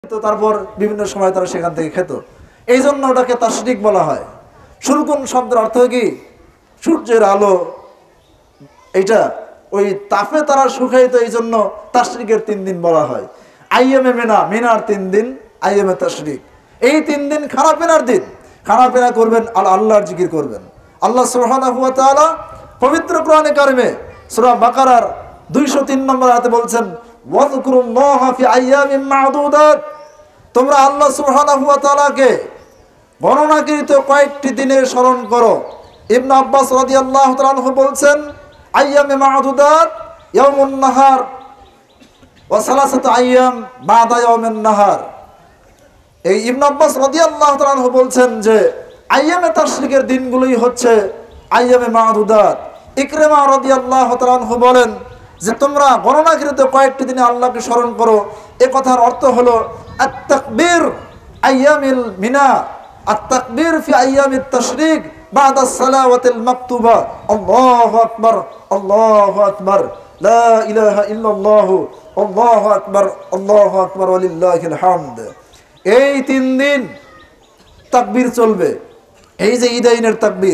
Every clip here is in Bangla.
তো তারপর বিভিন্ন সময় তারা সেখান থেকে খেত, এই জন্য ওটাকে তাশরিক বলা হয়। সুরকুন শব্দের অর্থ কি? সূর্যের আলো, এইটা ওই তাপে তারা শুকাইতো, এই জন্য তাশরিকের 3 দিন বলা হয়। আইয়ামে মিনা, মিনার 3 দিন, আইয়ামে তাশরিক। এই 3 দিন খানা পিনার দিন, খানা পিনা করবেন, আল্লাহর জিকির করবেন। আল্লাহ সুবহানাহু ওয়া তাআলা পবিত্র কোরআনে কারিমে সূরা বাকারার 203 নম্বর আয়াতে বলছেন, ওয়াযকুরুল্লাহা ফি আইয়ামিন মা'দুদাত, তোমরা আল্লাহ সুবহানাহু ওয়া তাআলাকে গণনাকৃত কয়েকটি দিনে স্মরণ করো। ইবনে আব্বাস রাদিয়াল্লাহু তাআলা আনহু বলছেন, আইয়ামে মা'দুদাত ইয়াউমুন নাহার ওয়া সালাসাতু আইয়াম বা'দা ইয়াউমিন নাহার। এই ইবনে আব্বাস রাদিয়াল্লাহু তাআলা আনহু বলছেন যে আইয়ামে তাশরিকের দিনগুলোই হচ্ছে আইয়ামে মা'দুদাত। ইকরিমা রাদিয়াল্লাহু তাআলা আনহু বলেন যে তোমরা গণনাকৃত কয়েকটি দিনে আল্লাহকে স্মরণ করো। এ কথার অর্থ হলো আত-তাকবীর আইয়ামিল মিনা, আত-তাকবীর ফি আইয়ামিত তাশরিক বা'দা সালাওয়াতিল মাকতুবা, আল্লাহু আকবার, আল্লাহু আকবার, লা ইলাহা ইল্লাল্লাহ, আল্লাহু আকবার, আল্লাহু আকবার, ওয়ালিল্লাহিল হামদ। এই 3 দিন তাকবীর চলবে। এই যে ঈদাইনের তাকবীর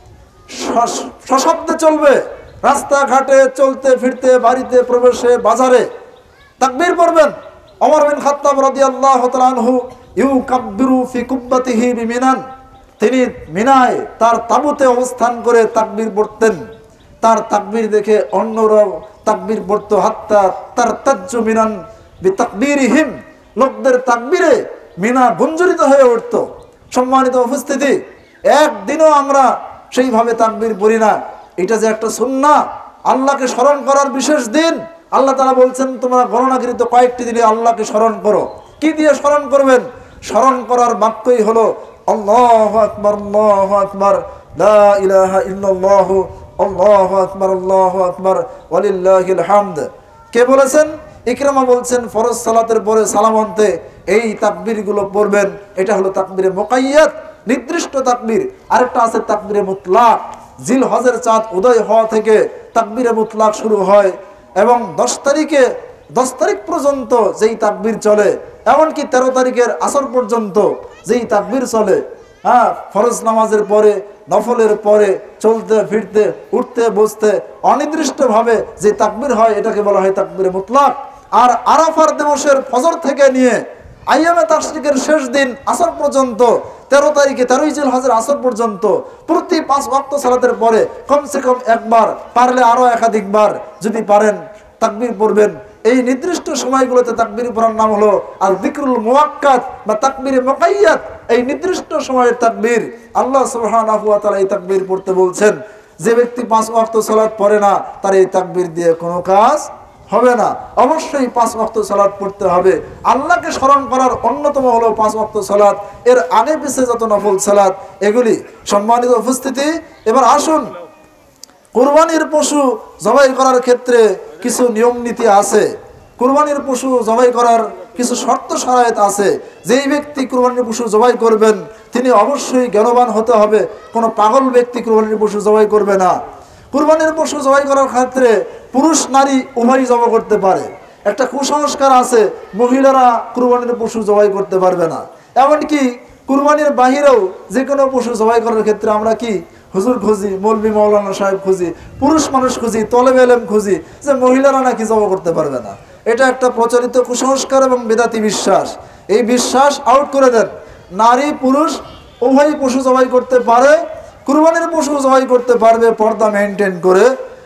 সশব্দে চলবে, রাস্তাঘাটে চলতে ফিরতে, বাড়িতে প্রবেশে, বাজারে তাকবীর পড়বেন। ওমর বিন খাত্তাব রাদিয়াল্লাহু তাআলা আনহু ইউকাব্বিরু ফি কুব্বাতিহি বিমিনান, তিনি মিনায় তার তাঁবুতে অবস্থান করে তাকবীর পড়তেন। তার তাকবীর দেখে অন্যরাও তাকবীর পড়তো, হাত্তা তারতাজ্জু মিনান বিতাকবীরিহিম, লোকদের তাকবীরে মিনা গুঞ্জরিত হয়ে উঠত। সম্মানিত উপস্থিতি, একদিনও আমরা সেইভাবে তাকবীর পড়ি না। এটা যে একটা সুন্নাহ, আল্লাহকে স্মরণ করার বিশেষ দিন। আল্লাহ তাআলা বলছেন তোমরা গণনাকৃত কয়েকটি দিনে আল্লাহকে স্মরণ করো। কি দিয়ে স্মরণ করবেন? স্মরণ করার বাক্যই হলো আল্লাহু আকবার, আল্লাহু আকবার, লা ইলাহা ইল্লাল্লাহ, আল্লাহু আকবার, আল্লাহু আকবার, ওয়ালিল্লাহিল হামদ। কে বলেছেন? ইকরামা বলছেন ফরজ সালাতের পরে সালাম আনতে এই তাকবীরগুলো পড়বেন। এটা হলো তাকবীরে মুকাইয়াদ, নির্দিষ্ট তাকবীর। আরেকটা আছে তাকবীরে মুতলাক। জিলহজের চাঁদ উদয় হওয়া থেকে তাকবীরে মুতলাক শুরু হয় এবং 10 তারিখ পর্যন্ত যেই তাকবীর চলে, এমনকি 13 তারিখের আসর পর্যন্ত যেই তাকবীর চলে। ফরজ নামাজের পরে, নফলের পরে, চলতে ফিরতে, উঠতে বসতে অনির্দিষ্টভাবে যে তাকবীর হয় এটাকে বলা হয় তাকবীরে মুতলাক। আর আরাফার দিবসের ফজর থেকে নিয়ে আইয়ামে তাশরিকের শেষ দিন আসর পর্যন্ত, 13 তারিখে 13ই জিলহজের আসর পর্যন্ত প্রতি 5 ওয়াক্ত সালাতের পরে কমসে কম একবার, পারলে আরো একাধিকবার যদি পারেন তাকবীর পড়বেন। এই নির্দিষ্ট সময়গুলোতে তাকবীর পড়ার নাম হলো আর যিকরুল মুআক্কাদ বা তাকবীরে মুকাইয়াদ। এই নির্দিষ্ট সময়ের তাকবীর আল্লাহ সুবহানাহু ওয়া তাআলা এই তাকবীর পড়তে বলছেন। যে ব্যক্তি 5 ওয়াক্ত সালাত পড়ে না, তার এই তাকবীর দিয়ে কোনো কাজ হবে না। অবশ্যই 5 ওয়াক্ত সালাত পড়তে হবে। আল্লাহকে স্মরণ করার অন্যতম হলো 5 ওয়াক্ত সালাত, এর আগে পিছে যত নফল সালাত এগুলি। সম্মানিত উপস্থিতি, এবার আসুন কুরবানির পশু জবাই করার ক্ষেত্রে কিছু নিয়ম নীতি আছে। কুরবানির পশু জবাই করার কিছু শর্ত শরায়েত আছে। যেই ব্যক্তি কুরবানির পশু জবাই করবেন তিনি অবশ্যই জ্ঞানবান হতে হবে। কোনো পাগল ব্যক্তি কুরবানির পশু জবাই করবে না। কুরবানির পশু জবাই করার ক্ষেত্রে পুরুষ নারী উভয়ই জবাই করতে পারে। একটা কুসংস্কার আছে, মহিলারা কুরবানির পশু জবাই করতে পারবে না। এমনকি কুরবানির বাহিরেও যে কোনো পশু জবাই করার ক্ষেত্রে আমরা কি হুজুর খুঁজি, মৌলবি মাওলানা সাহেব খুঁজি, পুরুষ মানুষ খুঁজি, তলেব ইলম খুঁজি যে মহিলারা নাকি জবাই করতে পারবে না। এটা একটা প্রচলিত কুসংস্কার এবং বেদাতি বিশ্বাস। এই বিশ্বাস আউট করে দেন। নারী পুরুষ উভয়ই পশু জবাই করতে পারে। কুরবানির পশু জবাই করতে পারবে পর্দা মেনটেন করে,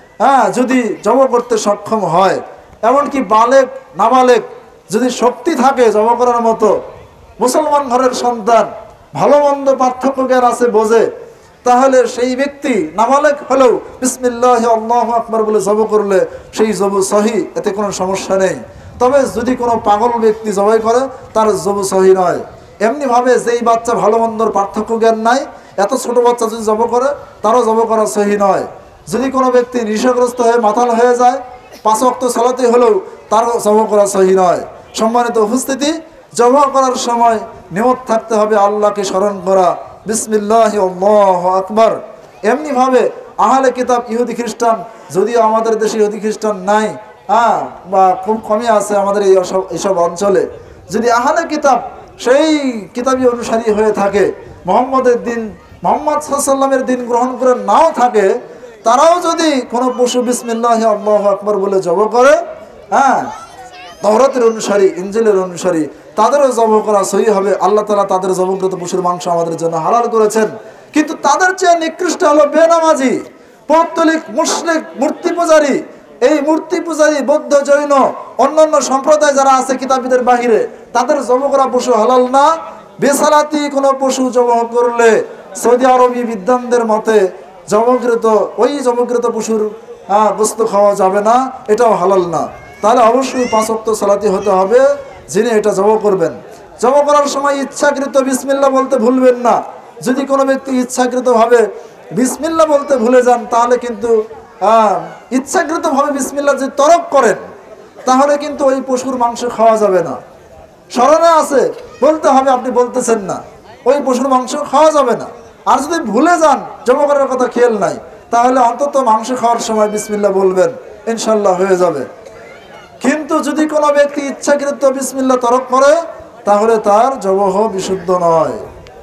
যদি জবাই করতে সক্ষম হয়। এমনকি বালেক নাবালেক যদি শক্তি থাকে জবাই করার মতো, মুসলমান ঘরের সন্তান, ভালো মন্দ পার্থক্য জ্ঞান আছে, বোঝে, তাহলে সেই ব্যক্তি নাবালেক হলেও বিসমিল্লাহ আল্লাহু আকবার বলে জবাই করলে সেই জবাই সহিহ, এতে কোনো সমস্যা নেই। তবে যদি কোনো পাগল ব্যক্তি জবাই করে তার জবাই সহিহ নয়। এমনিভাবে যেই বাচ্চা ভালো মন্দর পার্থক্য জ্ঞান নাই, এত ছোট বাচ্চা যদি জবাই করে তারও জবাই করা সহিহ নয়। যদি কোনো ব্যক্তি নেশাগ্রস্ত হয়ে মাতাল হয়ে যায় 5 ওয়াক্ত সালাতে হলেও তারও জবাই করা সহিহ নয়। সম্মানিত উপস্থিতি, জবাই করার সময় নিয়ত থাকতে হবে আল্লাহকে স্মরণ করা, বিসমিল্লাহি আল্লাহু আকবার। এমনিভাবে আহলে কিতাব ইহুদি খ্রিস্টান, যদিও আমাদের দেশে ইহুদি খ্রিস্টান নাই, বা খুব কমই আছে আমাদের এইসব অঞ্চলে, যদি আহলে কিতাব সেই কিতাবী অনুসারী হয়ে থাকে, মোহাম্মদের দিন, মোহাম্মদ সাল্লাল্লাহু আলাইহি ওয়াসাল্লামের দিন গ্রহণ করে নাও থাকে, তারাও যদি কোনো পশু বিসমিল্লাহি আল্লাহু আকবার বলে জব করে, হ্যাঁ, তাওরাতের অনুসারী, ইনজিলের অনুসারী, তাদেরও জব করা সহি হবে। আল্লাহ তাআলা তাদের জবকৃত পশুর মাংস আমাদের জন্য হালাল করেছেন। কিন্তু তাদের চেয়ে নিকৃষ্ট হলো বেনামাজি, পৌত্তলিক, মুশরিক, মূর্তি পূজারী। এই মূর্তি পূজারী বৌদ্ধ, জৈন, অন্যান্য সম্প্রদায় যারা আছে কিতাবীদের বাহিরে, তাদের জব করা পশু হালাল না। বেসালাতি কোনো পশু জব করলে সৌদি আরবি বিদ্বানদের মতে জবকৃত, ওই জবকৃত পশুর গোশত খাওয়া যাবে না, এটাও হালাল না। তাহলে অবশ্যই 5 ওয়াক্ত সালাতি হতে হবে যিনি এটা জব করবেন। জব করার সময় ইচ্ছাকৃত বিসমিল্লাহ বলতে ভুলবেন না। যদি কোনো ব্যক্তি ইচ্ছাকৃতভাবে বিসমিল্লাহ বলতে ভুলে যান, তাহলে কিন্তু ইচ্ছাকৃতভাবে বিসমিল্লাহ যদি তরক করেন, তাহলে কিন্তু ওই পশুর মাংস খাওয়া যাবে না। স্মরণে আছে বলতে হবে, আপনি বলতেছেন না, ওই পশুর মাংস খাওয়া যাবে না। আর যদি ভুলে যান, জব করার কথা খেয়াল নাই, তাহলে অন্তত মাংস খাওয়ার সময় বিসমিল্লাহ বলবেন, ইনশাল্লাহ হয়ে যাবে। কিন্তু যদি কোনো ব্যক্তি ইচ্ছাকৃত বিসমিল্লাহ তরক করে, তাহলে তার জবহ বিশুদ্ধ নয়।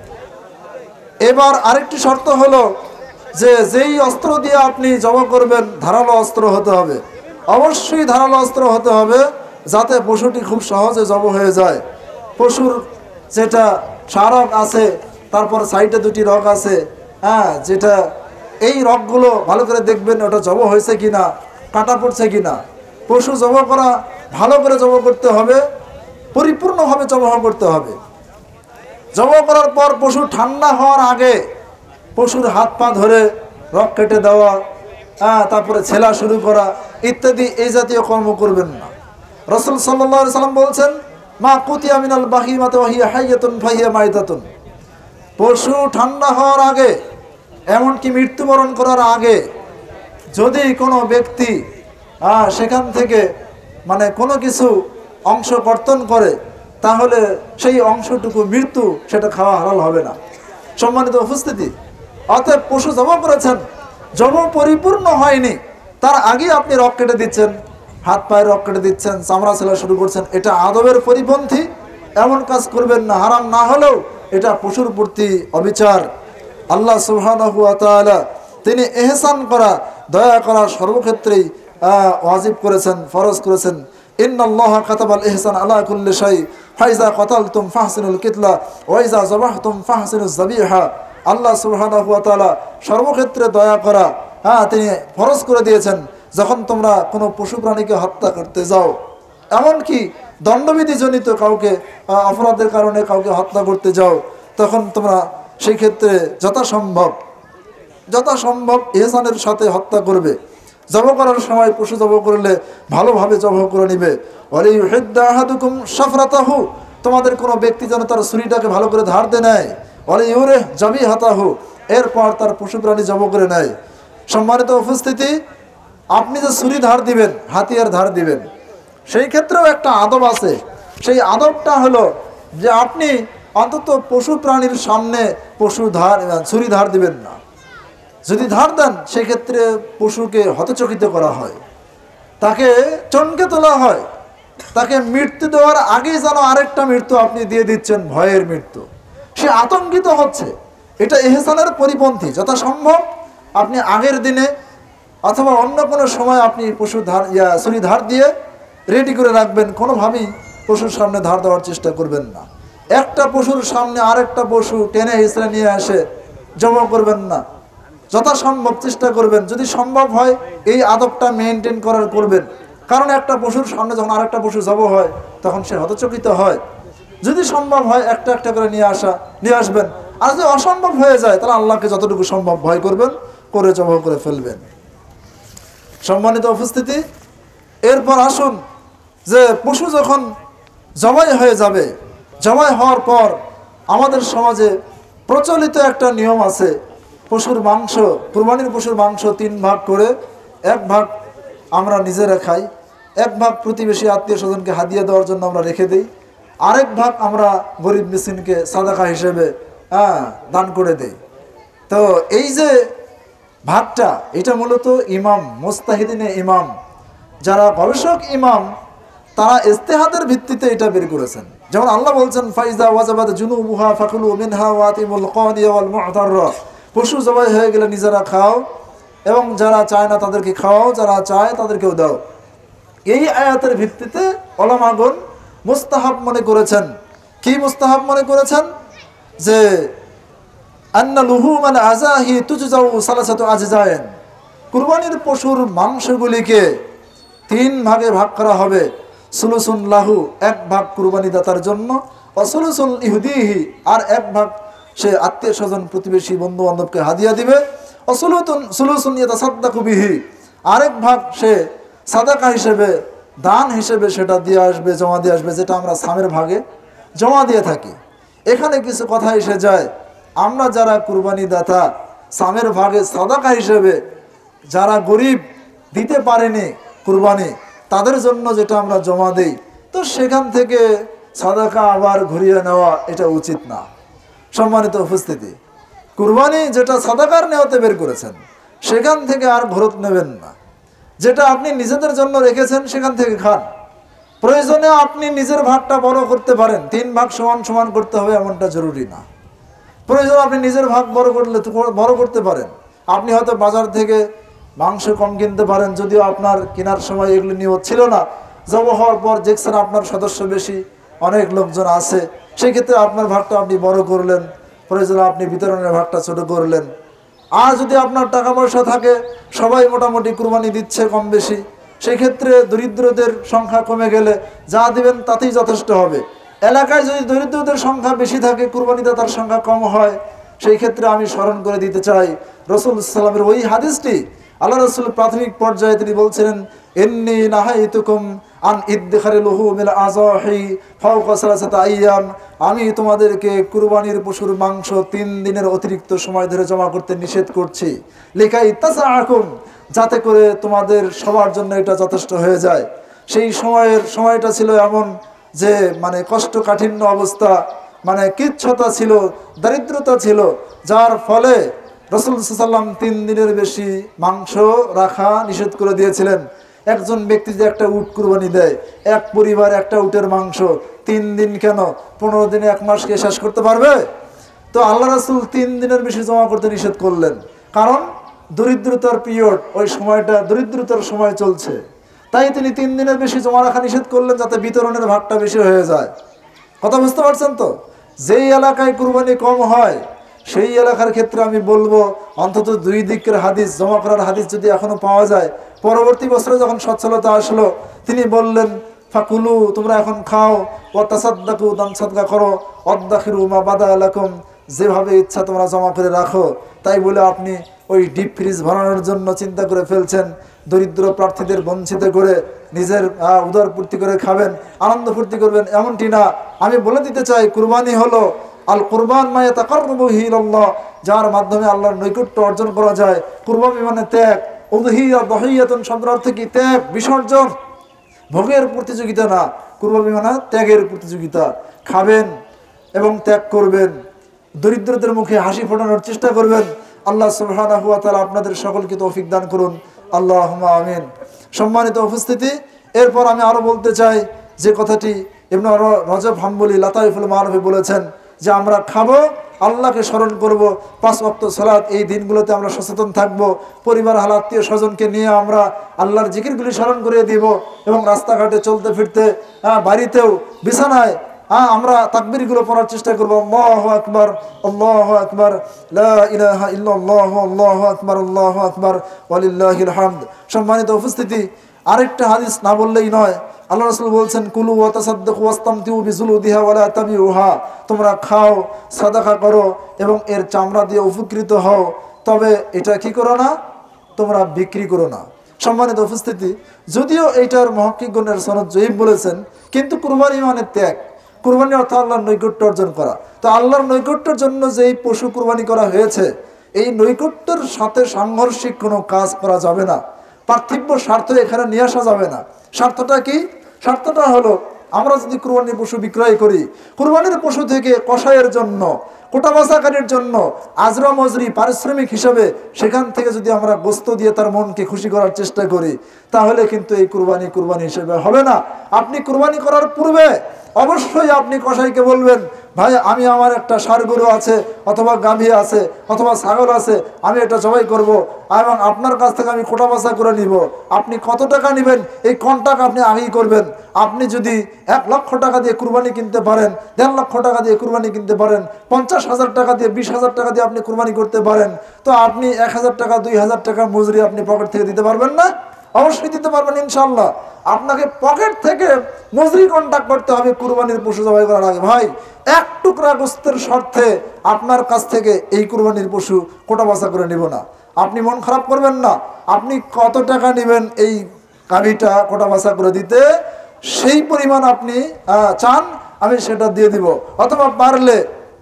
এবার আরেকটি শর্ত হলো যে যেই অস্ত্র দিয়ে আপনি জব করবেন ধারালো অস্ত্র হতে হবে, অবশ্যই ধারালো অস্ত্র হতে হবে, যাতে পশুটি খুব সহজে জব হয়ে যায়। পশুর যেটা সারক আছে, তারপর সাইডে 2টি রগ আছে, হ্যাঁ, যেটা এই রগগুলো ভালো করে দেখবেন ওটা জব হয়েছে কিনা, কাটা পড়ছে কিনা। পশু জব করা ভালো করে জব করতে হবে, পরিপূর্ণভাবে জবহ করতে হবে। জব করার পর পশু ঠান্ডা হওয়ার আগে পশুর হাত পা ধরে রগ কেটে দেওয়া, তারপরে ছেলা শুরু করা ইত্যাদি এই জাতীয় কর্ম করবেন না। রাসূল সাল্লাল্লাহু আলাইহি সাল্লাম বলছেন, মা কুতিয়া মিনাল বাহিমাতি ওয়া হিয়া হাইয়াতুন ফাহিয়া মাইতাতুন। পশু ঠান্ডা হওয়ার আগে, এমনকি মৃত্যুবরণ করার আগে যদি কোনো ব্যক্তি সেখান থেকে মানে কোনো কিছু অংশ কর্তন করে, তাহলে সেই অংশটুকু মৃত্যু, সেটা খাওয়া হালাল হবে না। সম্মানিত উপস্থিতি, অতএব পশু জব করেছেন, জব পরিপূর্ণ হয়নি, তার আগে আপনি রগ কেটে দিচ্ছেন, হাত পায়ের রগ কেটে দিচ্ছেন, চামড়া ছেলা শুরু করছেন, এটা আদবের পরিপন্থী। এমন কাজ করবেন না। হারাম না হলেও এটা পশুর প্রতি অবিচার। আল্লাহ সুবহানাহু ওয়া তাআলা তিনি ইহসান করা, দয়া করা সর্বক্ষেত্রেই ওয়াজিব করেছেন, ফরজ করেছেন। ইন্নাল্লাহা কাতাবাল ইহসান আলা কুল্লি শাই ফাইজা কাতালতুম ফাহসিনুল কিতলা ওয়া ইজা যাবাহতুম ফাহসিনুজ যাবিহা। আল্লাহ সুবহানাহু ওয়া তাআলা সর্বক্ষেত্রে দয়া করা তিনি ফরজ করে দিয়েছেন। যখন তোমরা কোনো পশু প্রাণীকে হত্যা করতে যাও, এমনকি দণ্ডবিধিজনিত কাউকে অপরাধের কারণে কাউকে হত্যা করতে যাও, তখন তোমরা সেই ক্ষেত্রে যথাসম্ভব ইহসানের সাথে হত্যা করবে। জব করার সময় পশু জব করলে ভালোভাবে জব করে নিবে। ওয়ালিয়ুহিদ্দা আহাদুকুম শাফরাতাহু, তোমাদের কোনো ব্যক্তি যেন তার ছুরিটাকে ভালো করে ধার দিয়ে নেয়। ওয়ালিয়ুরিহ জাবিহাতাহু, এরপর তার পশু প্রাণী জব করে নেয়। সম্মানিত উপস্থিতি, আপনি যে ছুরি ধার দিবেন, হাতিয়ার ধার দিবেন, সেই ক্ষেত্রেও একটা আদব আছে। সেই আদবটা হলো যে আপনি অন্তত পশু প্রাণীর সামনে ছুরি ধার দিবেন না। যদি ধার দেন, সেক্ষেত্রে পশুকে হতচকিত করা হয়, তাকে চমকে তোলা হয়, তাকে মৃত্যু দেওয়ার আগেই যেন আরেকটা মৃত্যু আপনি দিয়ে দিচ্ছেন, ভয়ের মৃত্যু। সে আতঙ্কিত হচ্ছে, এটা ইহসানের পরিপন্থী। যথাসম্ভব আপনি আগের দিনে অথবা অন্য কোনো সময় আপনি ছুরি ধার দিয়ে রেডি করে রাখবেন। কোনোভাবেই পশুর সামনে ধার দেওয়ার চেষ্টা করবেন না। একটা পশুর সামনে আরেকটা পশু টেনে হিসড়ে নিয়ে আসে জব করবেন না। যথাসম্ভব চেষ্টা করবেন, যদি সম্ভব হয় এই আদবটা মেনটেন করবেন। কারণ একটা পশুর সামনে যখন আরেকটা পশু জব হয়, তখন সে হতচকিত হয়। যদি সম্ভব হয় একটা একটা করে নিয়ে আসবেন। আর যদি অসম্ভব হয়ে যায়, তাহলে আল্লাহকে যতটুকু সম্ভব ভয় করবেন, করে জব করে ফেলবেন। সম্মানিত উপস্থিতি, এরপর আসুন যে পশু যখন জবাই হয়ে যাবে, জবাই হওয়ার পর আমাদের সমাজে প্রচলিত একটা নিয়ম আছে। পশুর মাংস, কুরবানির পশুর মাংস 3 ভাগ করে, 1 ভাগ আমরা নিজেরা খাই, 1 ভাগ প্রতিবেশী আত্মীয় স্বজনকে হাদিয়া দেওয়ার জন্য আমরা রেখে দিই, আরেক ভাগ আমরা গরিব মিসকিনকে সাদাকা হিসেবে দান করে দেই। তো এই যে ভাগটা, এটা মূলত ইমাম মুস্তাহিদিনে ইমাম, যারা গবেষক ইমাম, তারা ইজতিহাদের ভিত্তিতে এটা বের করেছেন। যেমন আল্লাহ বলছেন ফাইজা ওয়াজাবাত জুনুবুহা ফাকুলু মিনহা ওয়াতিমুল কানিয়া ওয়াল মু'তাররা, পশু জবাই হয়ে গেলে নিজেরা খাও এবং যারা চায় না তাদেরকে খাওয়াও, যারা চায় তাদেরকেও দাও। এই আয়াতের ভিত্তিতে উলামাগণ মুস্তাহাব মনে করেছেন। কি মুস্তাহাব মনে করেছেন? যে আন্না লুহুমান আযাহি তুজজাউ সালাসাতু আজজাইন, কুরবানির পশুর মাংসগুলিকে 3 ভাগে ভাগ করা হবে। সুলুসুন লাহু, 1 ভাগ কুরবানি দাতার জন্য, অসুলুসুন ইহুদিহি, আর 1 ভাগ সে আত্মীয় স্বজন প্রতিবেশী বন্ধু বান্ধবকে হাদিয়া দিবে। সুলুসুন ইয়াতাসাদ্দাকু বিহি, আরেক ভাগ সে সাদাকা হিসেবে দান হিসেবে সেটা দিয়ে আসবে, জমা দিয়ে আসবে, যেটা আমরা সামের ভাগে জমা দিয়ে থাকি। এখানে কিছু কথা এসে যায়, আমরা যারা কুরবানি দাতা সামের ভাগে সাদাকা হিসেবে যারা গরিব দিতে পারেনি কুরবানি, তাদের জন্য যেটা আমরা জমা দেই, তো সেখান থেকে সাদাকা আবার ঘুরিয়ে নেওয়া এটা উচিত না। সম্মানিত উপস্থিতি, কুরবানি যেটা সাদাকার নেওয়াতে বের করেছেন সেখান থেকে আর ঘরত নেবেন না। যেটা আপনি নিজেদের জন্য রেখেছেন সেখান থেকে খান। প্রয়োজনে আপনি নিজের ভাগটা বড় করতে পারেন, 3 ভাগ সমান সমান করতে হবে এমনটা জরুরি না। প্রয়োজন আপনি নিজের ভাগ বড় করতে পারেন। আপনি হয়তো বাজার থেকে মাংস কম কিনতে পারেন, যদিও আপনার কেনার সময় এগুলো নিয়ত ছিল না। জব হওয়ার পর দেখছেন আপনার সদস্য বেশি, অনেক লোকজন আছে, সেই ক্ষেত্রে আপনার ভাগটা আপনি বড় করলেন, প্রয়োজনে আপনি বিতরণের ভাগটা ছোট করলেন। আর যদি আপনার টাকা পয়সা থাকে, সবাই মোটামুটি কুরবানি দিচ্ছে কম বেশি, সেই ক্ষেত্রে দরিদ্রদের সংখ্যা কমে গেলে যা দিবেন তাতেই যথেষ্ট হবে। এলাকায় যদি দরিদ্রদের সংখ্যা বেশি থাকে, কুরবানিদাতার সংখ্যা কম হয়, সেই ক্ষেত্রে আমি স্মরণ করে দিতে চাই রাসূল সাল্লাল্লাহু আলাইহি ওয়াসাল্লামের ওই হাদিসটি। আল্লাহ রাসূল প্রাথমিক পর্যায়ে তিনি বলছিলেন, ইন্নী নাহাইতুকুম আন ইদখারিল লুহুমিল আযাহি ফাওকা সালাসাতি আইয়াম, আমি তোমাদেরকে কুরবানির পশুর মাংস 3 দিনের অতিরিক্ত সময় ধরে জমা করতে নিষেধ করছি। লিকাই তাসাআকুম, যাতে করে তোমাদের সবার জন্য এটা যথেষ্ট হয়ে যায়। সেই সময়টা ছিল এমন যে মানে কষ্টকাঠিন্য অবস্থা, মানে কিচ্ছতা ছিল, দারিদ্রতা ছিল, যার ফলে রাসূল সাল্লাল্লাহু আলাইহি ওয়াসাল্লাম 3 দিনের বেশি মাংস রাখা নিষেধ করে দিয়েছিলেন। একজন ব্যক্তি যে একটা উট কুরবানি দেয়, এক পরিবার একটা উটের মাংস 3 দিন কেন 15 দিনে 1 মাসকে শেষ করতে পারবে? তো আল্লাহ রাসূল 3 দিনের বেশি জমা করতে নিষেধ করলেন, কারণ দরিদ্রতার পিরিয়ড, ওই সময়টা দরিদ্রতার সময় চলছে, তাই তিনি 3 দিনের বেশি জমা রাখা নিষেধ করলেন, যাতে বিতরণের ভাগটা বেশি হয়ে যায়। কথা বুঝতে পারছেন তো? যেই এলাকায় কুরবানি কম হয় সেই এলাকার ক্ষেত্রে আমি বলবো অন্তত 2 দিকের হাদিস, জমা করার হাদিস যদি এখনো পাওয়া যায়। পরবর্তী বছরে যখন সচ্ছলতা আসলো, তিনি বললেন ফাকুলু, তোমরা এখন খাও, ওয়া তাসাদ্দাকু, দান সাদকা করো, ওয়াদাখিরু মা বাদা লাকুম, যেভাবে ইচ্ছা তোমরা জমা করে রাখো। তাই বলে আপনি ওই ডিপ ফ্রিজ ভরানোর জন্য চিন্তা করে ফেলছেন, দরিদ্র প্রার্থীদের বঞ্চিত করে নিজের উদার পূর্তি করে খাবেন, আনন্দ ফুর্তি করবেন, এমনটি না। আমি বলে দিতে চাই, কুরবানি হলো আল কুরবান মা ইয়াতাকাররাবু ইলাল্লাহ, যার মাধ্যমে আল্লাহর নৈকট্য অর্জন করা যায়। কুরবানি মানে ত্যাগ। উযহিয়া দাহিয়াতুন শব্দের অর্থ কি? ত্যাগ, বিসর্জন, ভোগের প্রতিযোগিতা না। কুরবানি মানে ত্যাগের প্রতিযোগিতা। খাবেন এবং ত্যাগ করবেন, দরিদ্রদের মুখে হাসি ফোটানোর চেষ্টা করবেন। আল্লাহ সুবহানাহু ওয়া তাআলা আপনাদের সকলকে তৌফিক দান করুন, আল্লাহুম্মা আমিন। সম্মানিত উপস্থিতি, এরপর আমি আরো বলতে চাই যে কথাটি ইবনে রজব হাম্বলি লাতাইফুল মারুফে বলেছেন, যে আমরা খাবো, আল্লাহকে স্মরণ করব, 5 ওয়াক্ত সালাত, এই দিনগুলোতে আমরা সচেতন থাকব, পরিবার হাল আত্মীয় স্বজনকে নিয়ে আমরা আল্লাহর জিকিরগুলি স্মরণ করে দিব, এবং রাস্তাঘাটে চলতে ফিরতে, বাড়িতেও, বিছানায় আমরা তাকবীরগুলো পড়ার চেষ্টা করব। আল্লাহু আকবার, আল্লাহু আকবার, লা ইলাহা ইল্লাল্লাহ, আল্লাহু আকবার, আল্লাহু আকবার, ওয়ালিল্লাহিল হামদ। সম্মানিত উপস্থিতি, আরেকটা হাদিস না বললেই নয়। আল্লাহ রাসূল বলছেন, কুলু ওয়া তাসাদ্দাকু ওয়াস্তামতিউ বিজুলুদিহা ওয়া লা তাবিউহা, তোমরা খাও, সাদাকা করো এবং এর চামড়া দিয়ে উপকৃত হও, তবে এটা কি করো না, তোমরা বিক্রি করো না। সম্মানিত উপস্থিতি, যদিও এইটার মুহাক্কিকগণের সনদ জয়ীফ বলেছেন, কিন্তু কুরবানি মানে ত্যাগ। কুরবানি অর্থ আল্লাহর নৈকট্য অর্জন করা। তো আল্লাহর নৈকট্যের জন্য যেই পশু কুরবানি করা হয়েছে, এই নৈকট্যের সাথে সাংঘর্ষিক কোনো কাজ করা যাবে না, পার্থিব্য স্বার্থ এখানে নিয়ে আসা যাবে না। স্বার্থটা কি? স্বার্থটা হলো আমরা যদি কুরবানির পশু বিক্রয় করি, কুরবানির পশু থেকে কষাইয়ের জন্য, কোটা বাছাকারীর জন্য আজরা মজরি পারিশ্রমিক হিসাবে সেখান থেকে যদি আমরা গোস্ত দিয়ে তার মনকে খুশি করার চেষ্টা করি, তাহলে কিন্তু এই কুরবানি হিসেবে হবে না। আপনি কুরবানি করার পূর্বে অবশ্যই আপনি কসাইকে বলবেন, ভাই আমি আমার একটা ষাঁড় গরু আছে অথবা গাভী আছে অথবা ছাগল আছে, আমি এটা জবাই করব এবং আপনার কাছ থেকে আমি কোটা বাছা করে নিব। আপনি কত টাকা নেবেন এই কন্ট্রাক্ট আপনি আগেই করবেন। আপনি যদি 1 লক্ষ টাকা দিয়ে কুরবানি কিনতে পারেন, 1.5 লক্ষ টাকা দিয়ে কুরবানি কিনতে পারেন, 50,000 টাকা দিয়ে 20,000 টাকা দিয়ে আপনি কুরবানি করতে পারেন, তো আপনি 1,000 টাকা 2,000 টাকা মজুরি আপনি পকেট থেকে দিতে পারবেন না? অবশ্যই দিতে পারবেন ইনশাল্লাহ। আপনাকে পকেট থেকে মজুরি কন্ট্যাক্ট করতে হবে কুরবানির পশু জবাই করার আগে। ভাই 1 টুকরা গোস্তের স্বার্থে আপনার কাছ থেকে এই কুরবানির পশু কোটা বাছা করে নিব না। আপনি মন খারাপ করবেন না। আপনি কত টাকা নেবেন এই গাভীটা কোটা বাছা করে দিতে, সেই পরিমাণ আপনি চান আমি সেটা দিয়ে দিব। অথবা পারলে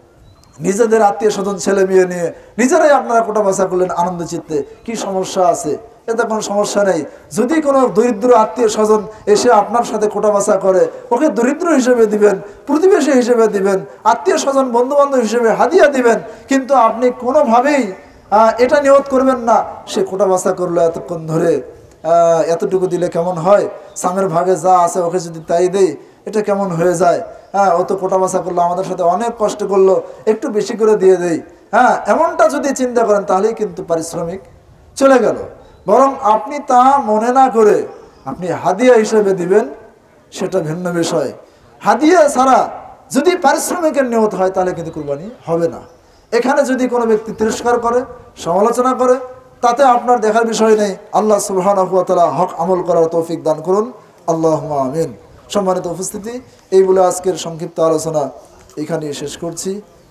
নিজেদের আত্মীয় স্বজন ছেলে মেয়ে নিয়ে নিজেরাই আপনারা কোটা বাছা করলেন আনন্দ চিত্তে, কি সমস্যা আছে? এতে কোনো সমস্যা নেই। যদি কোনো দরিদ্র আত্মীয় স্বজন এসে আপনার সাথে কোটা বাছা করে, ওকে দরিদ্র হিসেবে দিবেন, প্রতিবেশী হিসেবে দিবেন, আত্মীয় স্বজন বন্ধু বান্ধব হিসেবে হাদিয়া দিবেন, কিন্তু আপনি কোনোভাবেই এটা নিয়ত করবেন না সে কোটা বাছা করলো এতক্ষণ ধরে, এতটুকু দিলে কেমন হয়, সামের ভাগে যা আছে ওকে যদি তাই দেই এটা কেমন হয়ে যায়, ও তো কোটা বাছা করলো আমাদের সাথে অনেক কষ্ট করলো, একটু বেশি করে দিয়ে দেই, এমনটা যদি চিন্তা করেন তাহলেই কিন্তু পারিশ্রমিক চলে গেল। বরং আপনি তা মনে না করে আপনি হাদিয়া হিসেবে দিবেন, সেটা ভিন্ন বিষয়। হাদিয়া ছাড়া যদি পারিশ্রমিকের নিয়ত হয় তাহলে কিন্তু কুরবানি হবে না। এখানে যদি কোনো ব্যক্তি তিরস্কার করে, সমালোচনা করে, তাতে আপনার দেখার বিষয় নেই। আল্লাহ সুবহানাহু ওয়া তাআলা হক আমল করার তৌফিক দান করুন, আল্লাহুম্মা আমিন। সম্মানিত উপস্থিতি, এই বলে আজকের সংক্ষিপ্ত আলোচনা এখানে শেষ করছি।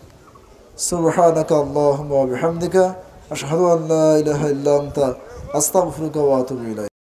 সুবহানাকা আল্লাহুম্মা ওয়া বিহামদিকা আশহাদু আল্লা ইলাহা ইল্লা আনতা আস্তাগফিরুকা ওয়া আতুবু ইলাইক।